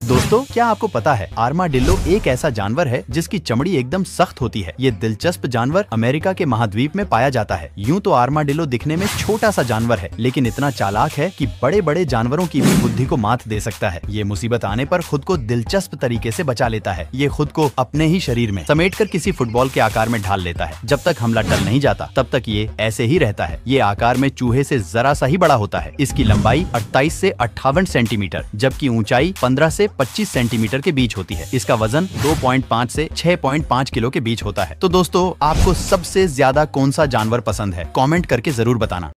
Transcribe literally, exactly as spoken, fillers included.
दोस्तों, क्या आपको पता है आर्माडिल्लो एक ऐसा जानवर है जिसकी चमड़ी एकदम सख्त होती है। ये दिलचस्प जानवर अमेरिका के महाद्वीप में पाया जाता है। यूं तो आर्माडिल्लो दिखने में छोटा सा जानवर है, लेकिन इतना चालाक है कि बड़े बड़े जानवरों की भी बुद्धि को मात दे सकता है। ये मुसीबत आने पर खुद को दिलचस्प तरीके से बचा लेता है। ये खुद को अपने ही शरीर में समेटकर किसी फुटबॉल के आकार में ढाल लेता है। जब तक हमला टल नहीं जाता तब तक ये ऐसे ही रहता है। ये आकार में चूहे से जरा सा ही बड़ा होता है। इसकी लंबाई अट्ठाईस से अट्ठावन सेंटीमीटर जबकि ऊंचाई पंद्रह से पच्चीस सेंटीमीटर के बीच होती है। इसका वजन दो पॉइंट पाँच से छह पॉइंट पाँच किलो के बीच होता है। तो दोस्तों, आपको सबसे ज्यादा कौन सा जानवर पसंद है? कमेंट करके जरूर बताना।